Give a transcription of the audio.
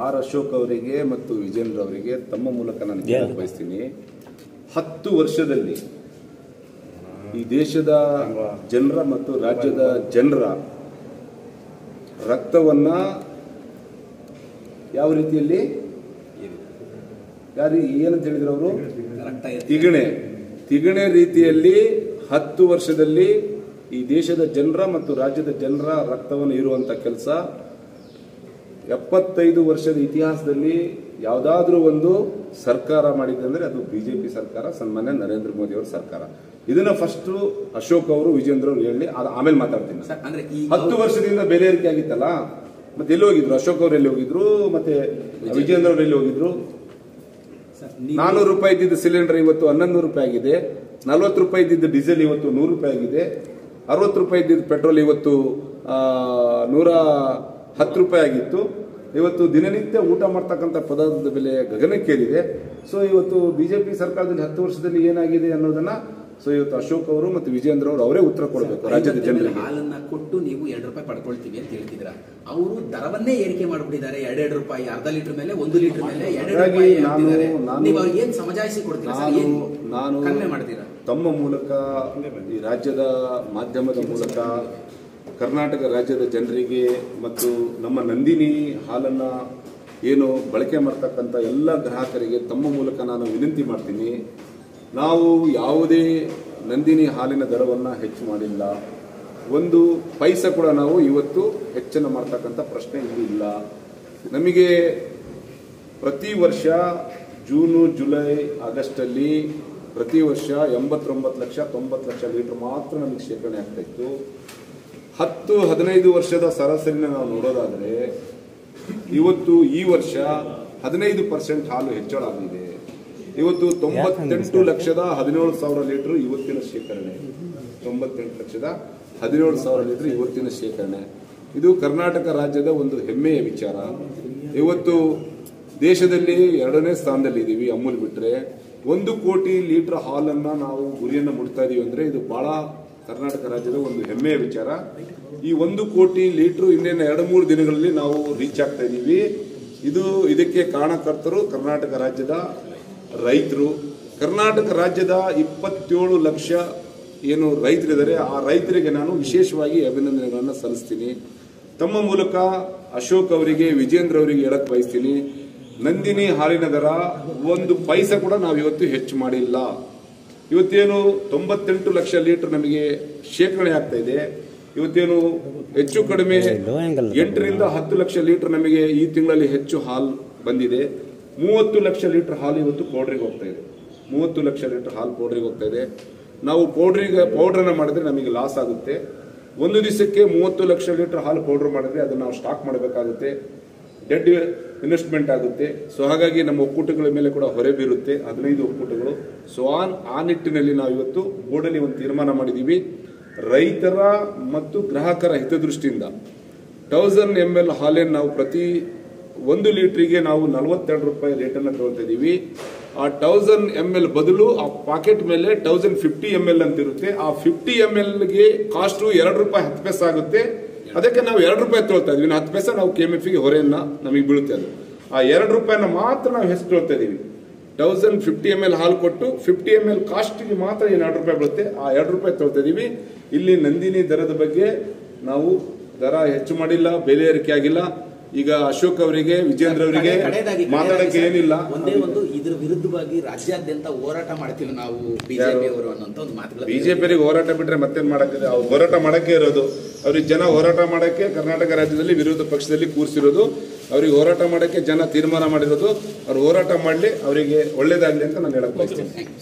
R Ashok ಅವರಿಗೆ ಮತ್ತು ವಿಜೇಂದ್ರ ಅವರಿಗೆ ತಮ್ಮ ಮೂಲಕ ನಾನು ಹೇಳಲು ಬಯಸ್ತೀನಿ, 10 ವರ್ಷದಲ್ಲಿ ಈ ದೇಶದ ಜನರ ಮತ್ತು ರಾಜ್ಯದ ಜನರ ರಕ್ತವನ್ನ ಯಾವ ರೀತಿಯಲ್ಲಿ ಏನಂತ ಹೇಳಿದ್ರು ಅವರು, ತಿಗಣೆ ರೀತಿಯಲ್ಲಿ 10 ವರ್ಷದಲ್ಲಿ ಈ ದೇಶದ ಜನರ ಮತ್ತು ರಾಜ್ಯದ ಜನರ ರಕ್ತವನ್ನು ಇರುವಂತ ಕೆಲಸ 75 ವರ್ಷದ ಇತಿಹಾಸದಲ್ಲಿ ಯಾವುದಾದ್ರೂ ಒಂದು ಸರ್ಕಾರ ಮಾಡಿದೆ ಅಂದ್ರೆ ಅದು ಬಿಜೆಪಿ ಸರ್ಕಾರ, ಸನ್ಮಾನ್ಯ ನರೇಂದ್ರ ಮೋದಿ ಅವರ ಸರ್ಕಾರ. ಇದನ್ನ ಫಸ್ಟ್ ಅಶೋಕ್ ಅವರು ವಿಜೇಂದ್ರ ಅವರು ಹೇಳಿ ಆಮೇಲೆ ಮಾತಾಡ್ತೀನಿ. 10 ವರ್ಷದಿಂದ ಬೆಲೆ ಏರಿಕೆ ಆಗಿತ್ತಲ್ಲ, ಮತ್ತೆ ಎಲ್ಲಿ ಹೋಗಿದ್ರು ಅಶೋಕ್ ಅವರು, ಎಲ್ಲಿ ಹೋಗಿದ್ರು, ಮತ್ತೆ ವಿಜೇಂದ್ರ ಅವರು ಎಲ್ಲಿ ಹೋಗಿದ್ರು? 400 ರೂಪಾಯಿ ಇದ್ದಿದ್ದ ಸಿಲಿಂಡರ್ ಇವತ್ತು 1100 ರೂಪಾಯಿ ಆಗಿದೆ. 40 ರೂಪಾಯಿ ಇದ್ದಿದ್ದ ಡೀಸೆಲ್ ಇವತ್ತು 100 ರೂಪಾಯಿ ಆಗಿದೆ. 60 ರೂಪಾಯಿ ಇದ್ದಿದ್ದ ಪೆಟ್ರೋಲ್ ಇವತ್ತು 110 ರೂಪಾಯಿ ಆಗಿತ್ತು. ಇವತ್ತು ದಿನನಿತ್ಯ ಊಟ ಮಾಡ್ತಕ್ಕಂಥ ಪದಾರ್ಥದ ಬೆಲೆ ಗಗನಕ್ಕೇರಿದೆ. ಸೊ ಇವತ್ತು ಬಿಜೆಪಿ ಸರ್ಕಾರದಲ್ಲಿ 10 ವರ್ಷದಲ್ಲಿ ಏನಾಗಿದೆ ಅನ್ನೋದನ್ನ ಇವತ್ತು ಅಶೋಕ್ ಅವರು ಮತ್ತು ವಿಜೇಂದ್ರ ಅವರು ಅವರೇ ಉತ್ತರ ಕೊಡಬೇಕು. ರಾಜ್ಯದ ಜನರಿಗೆ ಹಾಲನ್ನ ಕೊಟ್ಟು ನೀವು 2 ರೂಪಾಯಿ ಪಡ್ಕೊಳ್ತೀವಿ ಅಂತ ಹೇಳ್ತಿದ್ರ, ಅವರು ದರವನ್ನೇ ಏರಿಕೆ ಮಾಡಿಬಿಟ್ಟಿದ್ದಾರೆ. 2 ರೂಪಾಯಿ ಅರ್ಧ ಲೀಟರ್ ಮೇಲೆ 1 ಲೀಟರ್ ಮೇಲೆ 2 ರೂಪಾಯಿ ನೀವು ಅವ್ರಿಗೆ ಏನ್ ಸಮಜಾಯಿಸಿ ಕೊಡ್ತೀರಾ? ನಾನು ಕಡಿಮೆ ಮಾಡ್ತೀರಾ? ತಮ್ಮ ಮೂಲಕ ಈ ರಾಜ್ಯದ ಮಾಧ್ಯಮದ ಮೂಲಕ ಕರ್ನಾಟಕ ರಾಜ್ಯದ ಜನರಿಗೆ ಮತ್ತು ನಮ್ಮ ನಂದಿನಿ ಹಾಲನ್ನ ಏನು ಬಳಕೆ ಮಾಡ್ತಕ್ಕಂಥ ಎಲ್ಲ ಗ್ರಾಹಕರಿಗೆ ತಮ್ಮ ಮೂಲಕ ನಾನು ವಿನಂತಿ ಮಾಡ್ತೀನಿ. ನಾವು ಯಾವುದೇ ನಂದಿನಿ ಹಾಲಿನ ದರವನ್ನು ಹೆಚ್ಚು ಮಾಡಿಲ್ಲ. 1 ಪೈಸೆ ಕೂಡ ನಾವು ಇವತ್ತು ಹೆಚ್ಚನ್ನು ಮಾಡ್ತಕ್ಕಂಥ ಪ್ರಶ್ನೆ ಇಲ್ಲ. ನಮಗೆ ಪ್ರತಿ ವರ್ಷ ಜೂನು, ಜುಲೈ, ಆಗಸ್ಟ್ ಅಲ್ಲಿ ಪ್ರತಿ ವರ್ಷ 89 ಲಕ್ಷ 90 ಲಕ್ಷ ಲೀಟರ್ ಮಾತ್ರ ನಮಗೆ ಶೇಖರಣೆ ಆಗ್ತಾ ಇತ್ತು. 10-15 ವರ್ಷದ ಸರಾಸರಿನ ನಾವು ನೋಡೋದಾದ್ರೆ ಇವತ್ತು ಈ ವರ್ಷ 15% ಹಾಲು ಹೆಚ್ಚಳ ಆಗಿದೆ. ಇವತ್ತು 98 ಲಕ್ಷದ 17 ಸಾವಿರ ಲೀಟರ್ ಇವತ್ತಿನ ಶೇಖರಣೆ. 98 ಲಕ್ಷದ 17 ಸಾವಿರ ಲೀಟರ್ ಇವತ್ತಿನ ಶೇಖರಣೆ. ಇದು ಕರ್ನಾಟಕ ರಾಜ್ಯದ ಒಂದು ಹೆಮ್ಮೆಯ ವಿಚಾರ. ಇವತ್ತು ದೇಶದಲ್ಲಿ 2ನೇ ಸ್ಥಾನದಲ್ಲಿ ಇದ್ದೀವಿ ಅಮೂಲ್ ಬಿಟ್ರೆ. 1 ಕೋಟಿ ಲೀಟರ್ ಹಾಲನ್ನ ನಾವು ಗುರಿಯನ್ನು ಮುಟ್ತಾ ಇದೀವಿ ಅಂದ್ರೆ ಇದು ಬಹಳ ಕರ್ನಾಟಕ ರಾಜ್ಯದ ಒಂದು ಹೆಮ್ಮೆಯ ವಿಚಾರ. ಈ 1 ಕೋಟಿ ಲೀಟರ್ ಇನ್ನೇನು 2-3 ದಿನಗಳಲ್ಲಿ ನಾವು ರೀಚ್ ಆಗ್ತಾ ಇದೀವಿ. ಇದಕ್ಕೆ ಕಾರಣಕರ್ತರು ಕರ್ನಾಟಕ ರಾಜ್ಯದ ರೈತರು. ಕರ್ನಾಟಕ ರಾಜ್ಯದ 27 ಲಕ್ಷ ಏನು ರೈತರಿದ್ದಾರೆ, ಆ ರೈತರಿಗೆ ನಾನು ವಿಶೇಷವಾಗಿ ಅಭಿನಂದನೆಗಳನ್ನು ಸಲ್ಲಿಸ್ತೀನಿ. ತಮ್ಮ ಮೂಲಕ ಅಶೋಕ್ ಅವರಿಗೆ, ವಿಜೇಂದ್ರ ಅವರಿಗೆ ಹೇಳಕ್ ಬಯಸ್ತೀನಿ, ನಂದಿನಿ ಹಾಲಿನ ದರ 1 ಪೈಸೆ ಕೂಡ ನಾವು ಇವತ್ತು ಹೆಚ್ಚು ಮಾಡಿಲ್ಲ. ಇವತ್ತೇನು 98 ಲಕ್ಷ ಲೀಟರ್ ನಮಗೆ ಶೇಖರಣೆ ಆಗ್ತಾ ಇದೆ. ಇವತ್ತೇನು ಹೆಚ್ಚು ಕಡಿಮೆ 8ರಿಂದ 10 ಲಕ್ಷ ಲೀಟರ್ ನಮಗೆ ಈ ತಿಂಗಳಲ್ಲಿ ಹೆಚ್ಚು ಹಾಲು ಬಂದಿದೆ. 30 ಲಕ್ಷ ಲೀಟರ್ ಹಾಲು ಇವತ್ತು ಪೌಡ್ರಿಗೆ ಹೋಗ್ತಾ ಇದೆ. 30 ಲಕ್ಷ ಲೀಟರ್ ಹಾಲು ಪೌಡ್ರಿಗೆ ಹೋಗ್ತಾ ಇದೆ. ನಾವು ಪೌಡ್ರನ್ನ ಮಾಡಿದ್ರೆ ನಮಗೆ ಲಾಸ್ ಆಗುತ್ತೆ. ಒಂದು ದಿವಸಕ್ಕೆ 30 ಲಕ್ಷ ಲೀಟರ್ ಹಾಲು ಪೌಡರ್ ಮಾಡಿದ್ರೆ ಅದನ್ನ ನಾವು ಸ್ಟಾಕ್ ಮಾಡಬೇಕಾಗುತ್ತೆ, ಡೆಡ್ ಇನ್ವೆಸ್ಟ್ಮೆಂಟ್ ಆಗುತ್ತೆ. ಸೊ ಹಾಗಾಗಿ ನಮ್ಮ ಒಕ್ಕೂಟಗಳ ಮೇಲೆ ಕೂಡ ಹೊರೆ ಬೀರುತ್ತೆ, 15 ಒಕ್ಕೂಟಗಳು. ಸೊ ಆ ನಿಟ್ಟಿನಲ್ಲಿ ನಾವು ಇವತ್ತು ಬೋರ್ಡಲ್ಲಿ ಒಂದು ತೀರ್ಮಾನ ಮಾಡಿದೀವಿ. ರೈತರ ಮತ್ತು ಗ್ರಾಹಕರ ಹಿತದೃಷ್ಟಿಯಿಂದ 1000 ml ಹಾಲನ್ನು ನಾವು ಪ್ರತಿ 1 ಲೀಟರ್ಗೆ ನಾವು 42 ರೂಪಾಯಿ ರೇಟನ್ನು ತಗೊಳ್ತಾ ಇದೀವಿ. ಆ 1000 ml ಬದಲು ಆ ಪಾಕೆಟ್ ಮೇಲೆ 1050 ml ಅಂತ ಇರುತ್ತೆ. ಆ 50 ml ಗೆ ಕಾಸ್ಟ್ 2 ರೂಪಾಯಿ 10 ಪೈಸೆ ಆಗುತ್ತೆ. ಅದಕ್ಕೆ ನಾವು 2 ರೂಪಾಯಿ ತಗೊಳ್ತಾ ಇದೀವಿ. 10 ಪೈಸೆ ನಾವು KMF ಗೆ ಹೊರೆಯನ್ನ ನಮಗೆ ಬೀಳುತ್ತೆ. ಅದು ಆ 2 ರೂಪಾಯಿನ ಮಾತ್ರ ನಾವು ಹೆಚ್ಚು ತಗೊಳ್ತಾ ಇದೀವಿ. 1050 ml ಹಾಲು ಕೊಟ್ಟು 50 ml ಕಾಸ್ಟ್ಗೆ ಮಾತ್ರ 2 ರೂಪಾಯಿ ಬೀಳುತ್ತೆ. ಆ 2 ರೂಪಾಯಿ ತಗೊಳ್ತಾ ಇದೀವಿ. ಇಲ್ಲಿ ನಂದಿನಿ ದರದ ಬಗ್ಗೆ ನಾವು ದರ ಹೆಚ್ಚು ಮಾಡಿಲ್ಲ, ಬೆಲೆ ಏರಿಕೆ ಆಗಿಲ್ಲ. ಈಗ ಅಶೋಕ್ ಅವರಿಗೆ, ವಿಜೇಂದ್ರ ಅವರಿಗೆ ಮಾತಾಡಕ್ಕೆ ಏನಿಲ್ಲ. ಒಂದೇ ಒಂದು ಇದ್ರ ವಿರುದ್ಧವಾಗಿ ರಾಜ್ಯಾದ್ಯಂತ ಹೋರಾಟ ಮಾಡ್ತೀವಿ ನಾವು ಬಿಜೆಪಿ ಅವರು ಅನ್ನೋಂತ ಒಂದು ಮಾತುಗಳು. ಬಿಜೆಪಿಯವರಿಗೆ ಹೋರಾಟ ಬಿಟ್ರೆ ಮತ್ತೇನ್ ಮಾಡಕ್ಕಿದೆ? ಅವ್ರು ಹೋರಾಟ ಮಾಡಕ್ಕೆ ಇರೋದು. ಅವ್ರಿಗೆ ಜನ ಹೋರಾಟ ಮಾಡಕ್ಕೆ ಕರ್ನಾಟಕ ರಾಜ್ಯದಲ್ಲಿ ವಿರೋಧ ಪಕ್ಷದಲ್ಲಿ ಕೂರಿಸಿರೋದು. ಅವ್ರಿಗೆ ಹೋರಾಟ ಮಾಡಕ್ಕೆ ಜನ ತೀರ್ಮಾನ ಮಾಡಿರೋದು. ಅವ್ರು ಹೋರಾಟ ಮಾಡ್ಲಿ, ಅವರಿಗೆ ಒಳ್ಳೇದಾಗ್ಲಿ ಅಂತ ನಾನು ಹೇಳಕ್ ಬಯಸ್ತೀನಿ.